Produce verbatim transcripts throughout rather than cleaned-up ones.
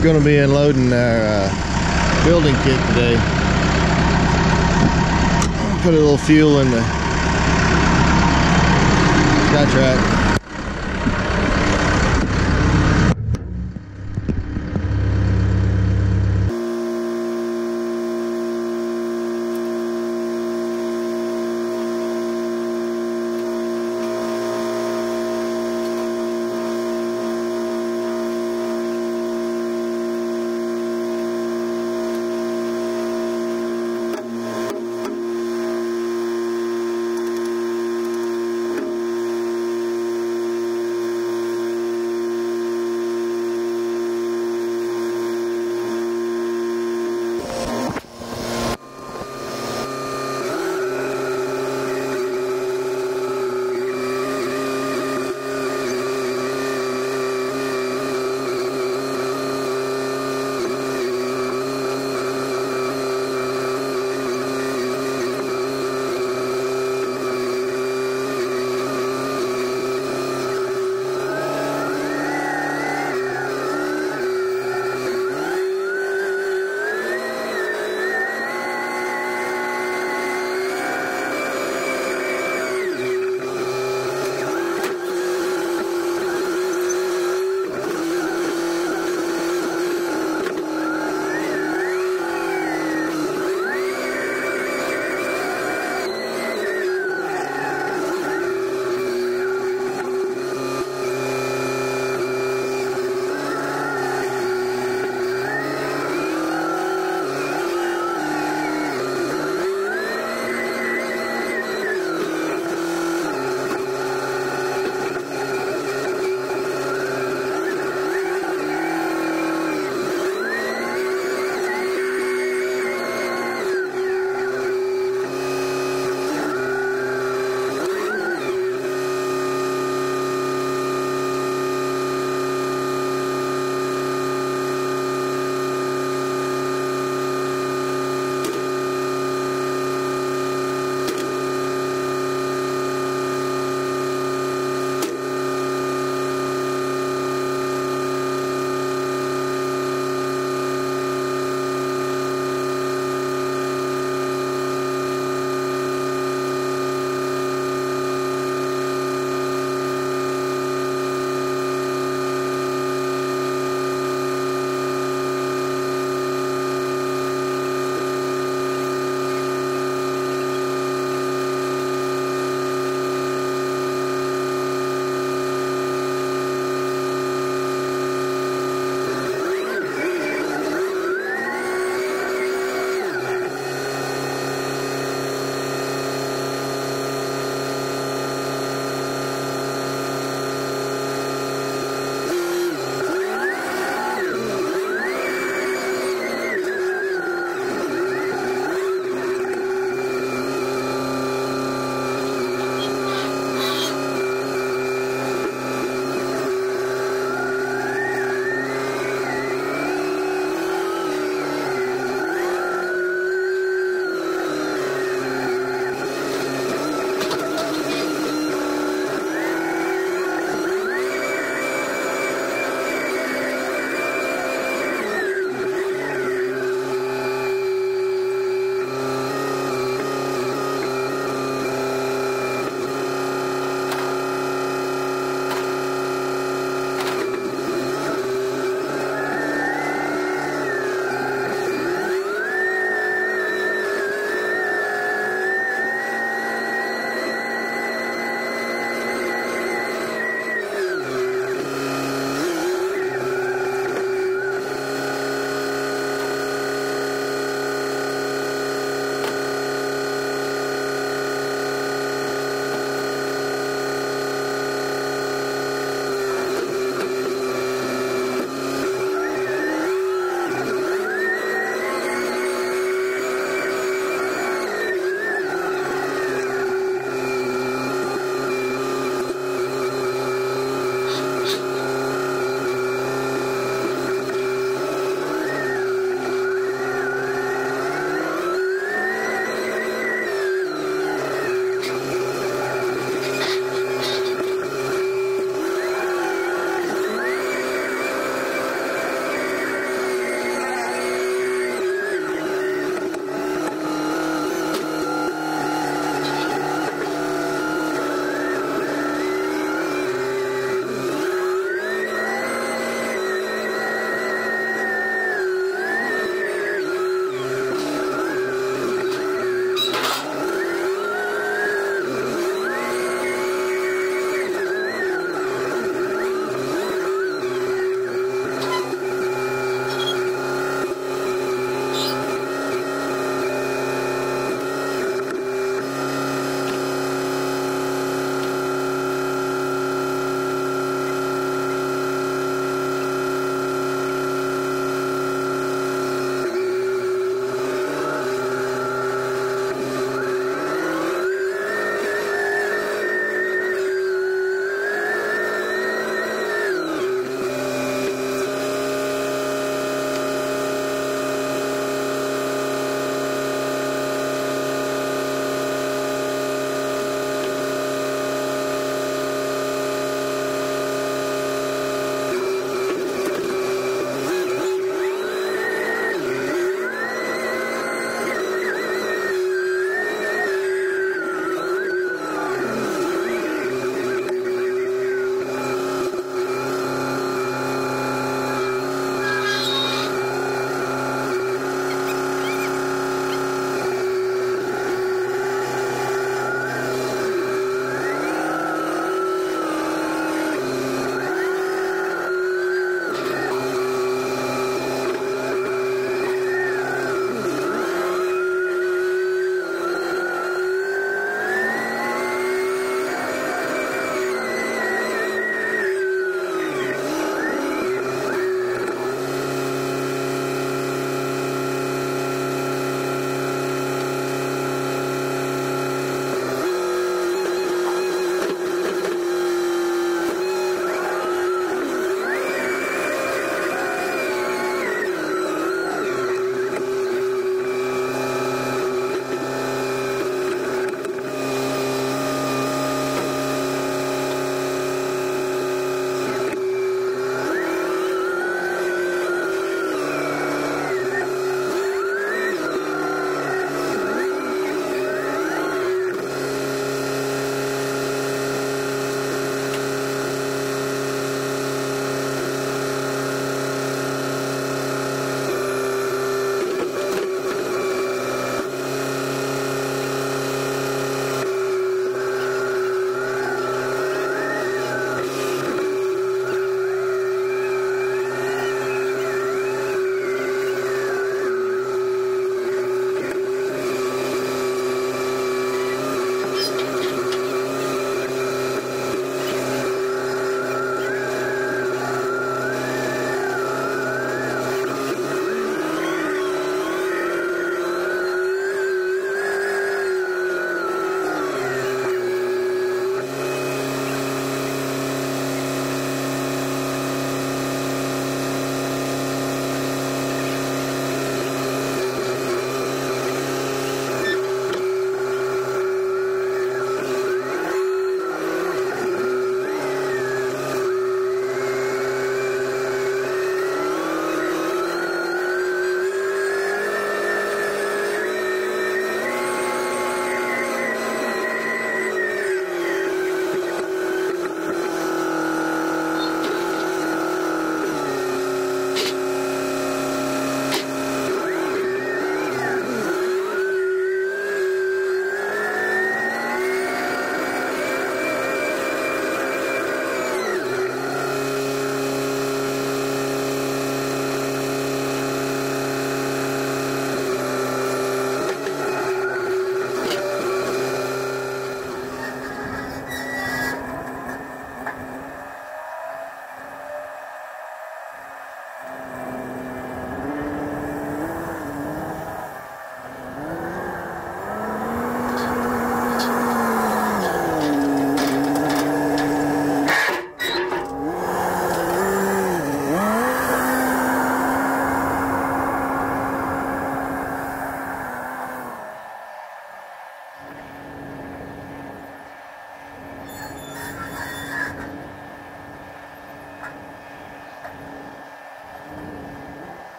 Going to be unloading our uh, building kit today. Put a little fuel in the Skytrack.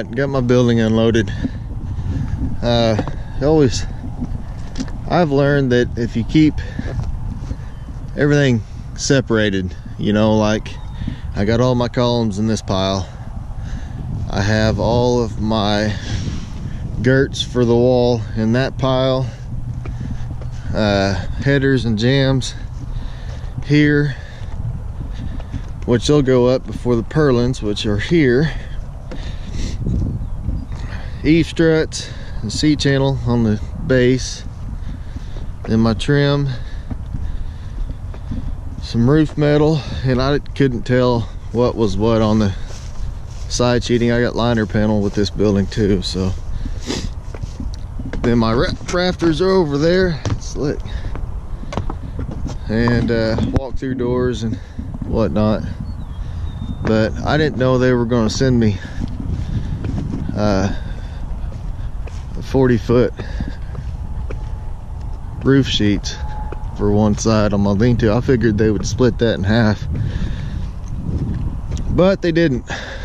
right, got my building unloaded. Uh, always, I've learned that if you keep everything separated, you know, like I got all my columns in this pile. I have all of my girts for the wall in that pile. Uh, headers and jams here, which will go up before the purlins, which are here. Eave struts and C-channel on the base. Then my trim, some roof metal, and I couldn't tell what was what on the side sheeting. I got liner panel with this building too, so. Then my rafters are over there, slick, and uh, walk-through doors and whatnot. But I didn't know they were going to send me uh, a forty foot roof sheets for one side on my lean-to. I figured they would split that in half, but they didn't.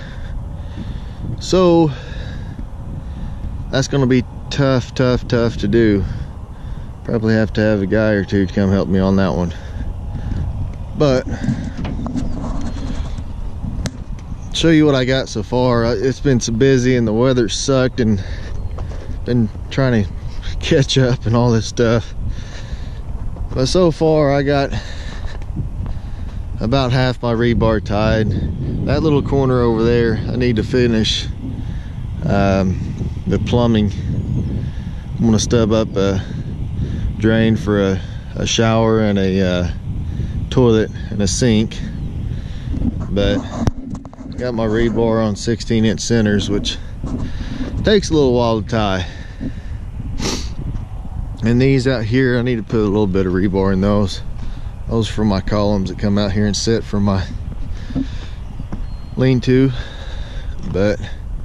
So that's going to be tough, tough, tough to do. Probably have to have a guy or two to come help me on that one. But show you what I got so far. It's been so busy and the weather sucked, and been trying to catch up and all this stuff. But so far I got about half my rebar tied. That little corner over there, I need to finish um, the plumbing. I'm gonna stub up a drain for a, a shower and a uh, toilet and a sink. But I got my rebar on sixteen inch centers, which takes a little while to tie. And these out here, I need to put a little bit of rebar in those. Those for my columns that come out here and sit for my lean-to. But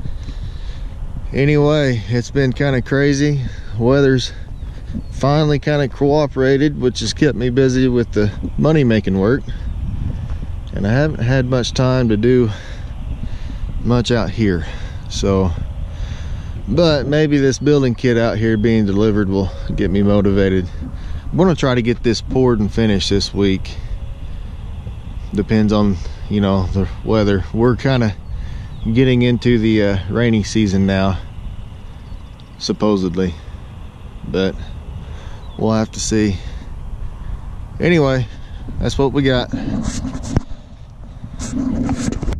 anyway, it's been kind of crazy. Weather's finally kind of cooperated, which has kept me busy with the money making work, and I haven't had much time to do much out here. So, but maybe this building kit out here being delivered will get me motivated. I'm gonna try to get this poured and finished this week. Depends on, you know, the weather. We're kind of getting into the uh, rainy season now, supposedly, but we'll have to see. Anyway, that's what we got.